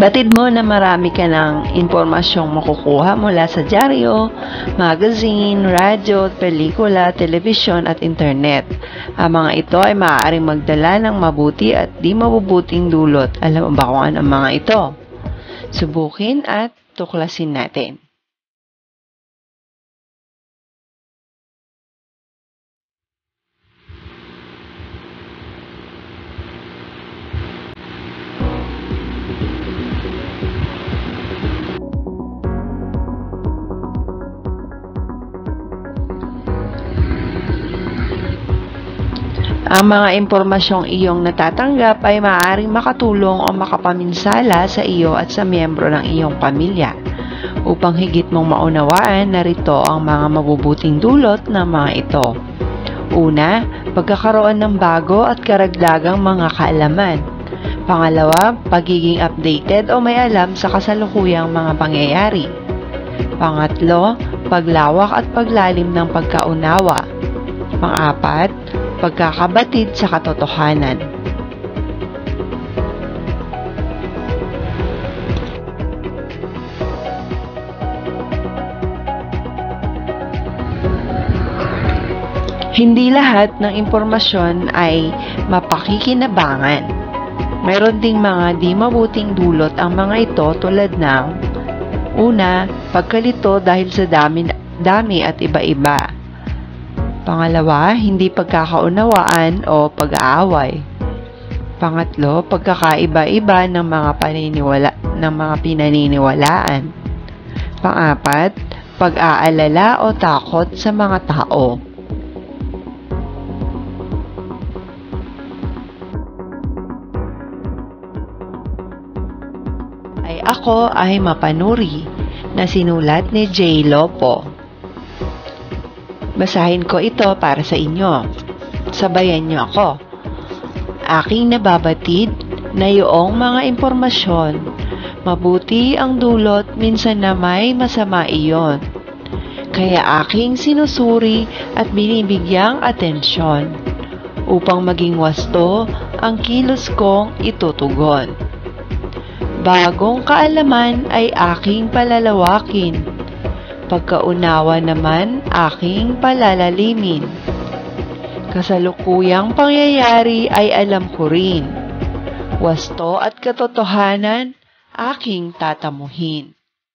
Batid mo na marami ka ng impormasyong makukuha mula sa dyaryo, magazine, radyo, pelikula, telebisyon at internet. Ang mga ito ay maaaring magdala ng mabuti at di mabubuting dulot. Alam mo ba kung ano ang mga ito? Subukin at tuklasin natin. Ang mga impormasyong iyong natatanggap ay maaaring makatulong o makapaminsala sa iyo at sa miyembro ng iyong pamilya. Upang higit mong maunawaan, narito ang mga mabubuting dulot ng mga ito. Una, pagkakaroon ng bago at karagdagang mga kaalaman. Pangalawa, pagiging updated o may alam sa kasalukuyang mga pangyayari. Pangatlo, paglawak at paglalim ng pagkaunawa. Pang-apat, pagkakabatid sa katotohanan. Hindi lahat ng impormasyon ay mapakikinabangan. Mayroon ding mga di mabuting dulot ang mga ito tulad ng una, pagkalito dahil sa dami at iba-iba. Pangalawa, hindi pagkakaunawaan o pag-aaway. Pangatlo, pagkakaiba-iba ng mga pinaniniwalaan. Pang-apat, pag-aalala o takot sa mga tao. Ako ay Mapanuri na sinulat ni J. Lopo. Basahin ko ito para sa inyo. Sabayan niyo ako. Aking nababatid na iyong mga impormasyon. Mabuti ang dulot, minsan na may masama iyon. Kaya aking sinusuri at binibigyang atensyon upang maging wasto ang kilos kong itutugon. Bagong kaalaman ay aking palalawakin. Pagkaunawa naman aking palalalimin. Kasalukuyang pangyayari ay alam ko rin. Wasto at katotohanan aking tatamuhin.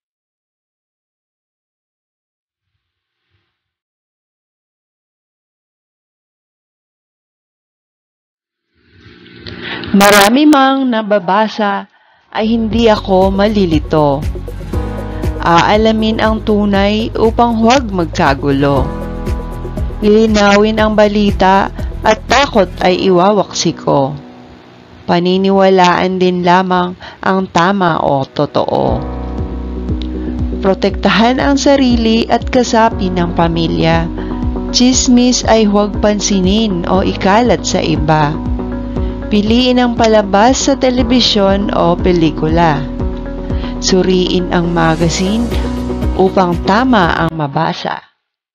Marami mang nababasa ay hindi ako malilito. Aalamin ang tunay upang huwag magkagulo. Lilinawin ang balita at takot ay iwawaksi ko. Paniniwalaan din lamang ang tama o totoo. Protektahan ang sarili at kasapi ng pamilya. Tsismis ay huwag pansinin o ikalat sa iba. Piliin ang palabas sa telebisyon o pelikula. Suriin ang magazine upang tama ang mabasa.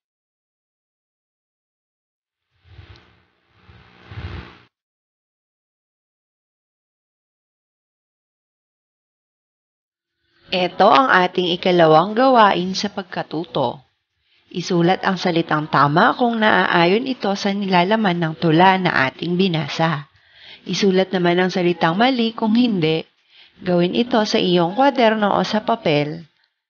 Ito ang ating ikalawang gawain sa pagkatuto. Isulat ang salitang tama kung naaayon ito sa nilalaman ng tula na ating binasa. Isulat naman ang salitang mali kung hindi. Gawin ito sa iyong kwaderno o sa papel.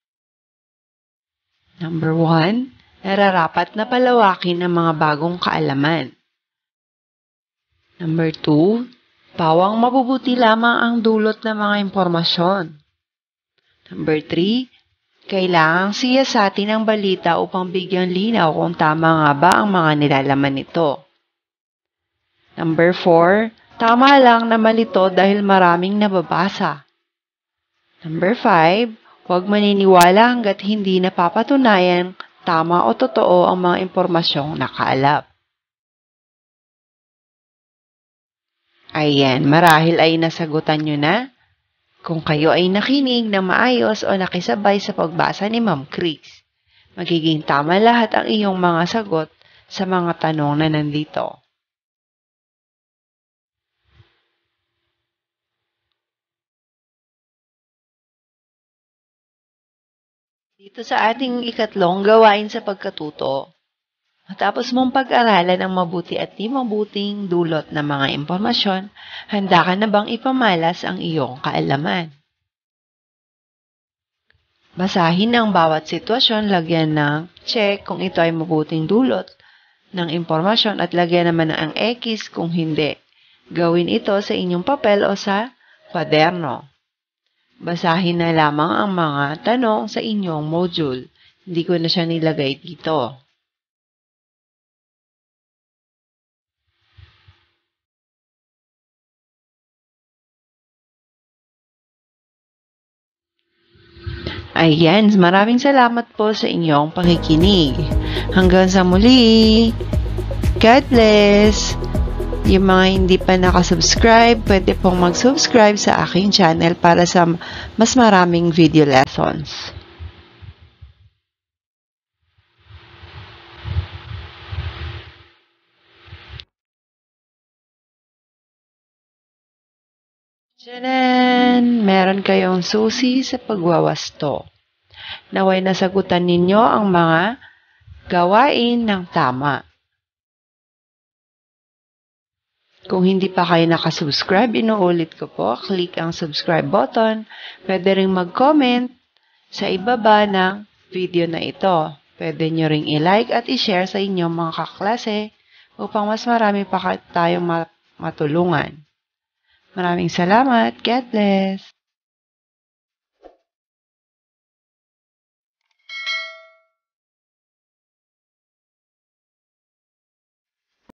Number 1, nararapat na palawakin ang mga bagong kaalaman. Number 2, pawang mabubuti lamang ang dulot ng mga impormasyon. Number 3, kailangang siyasatin ang balita upang bigyang linaw kung tama nga ba ang mga nilalaman nito. Number 4, tama lang na malito dahil maraming nababasa. Number 5, huwag maniniwala hanggat hindi napapatunayan tama o totoo ang mga impormasyong nakaalap. Ayan, marahil ay nasagutan nyo na. Kung kayo ay nakinig na maayos o nakisabay sa pagbasa ni Ma'am Chris, magiging tama lahat ang iyong mga sagot sa mga tanong na nandito. Dito sa ating ikatlong gawain sa pagkatuto, matapos mong pag-aralan ang mabuti at di mabuting dulot ng mga impormasyon, handa ka na bang ipamalas ang iyong kaalaman? Basahin ang bawat sitwasyon, lagyan ng check kung ito ay mabuting dulot ng impormasyon at lagyan naman ng X kung hindi. Gawin ito sa inyong papel o sa kwaderno. Basahin na lamang ang mga tanong sa inyong module. Hindi ko na siya nilagay dito. Ayan, maraming salamat po sa inyong pakikinig. Hanggang sa muli. God bless! Yung mga hindi pa nakasubscribe, pwede pong mag-subscribe sa aking channel para sa mas maraming video lessons. Tchanan! Meron kayong susi sa pagwawasto. Naway nasagutan ninyo ang mga gawain ng tama. Kung hindi pa kayo nakasubscribe, inuulit ko po, click ang subscribe button. Pwede ring mag-comment sa ibaba ng video na ito. Pwede nyo ring i-like at i-share sa inyong mga kaklase upang mas marami pa tayong matulungan. Maraming salamat. God bless!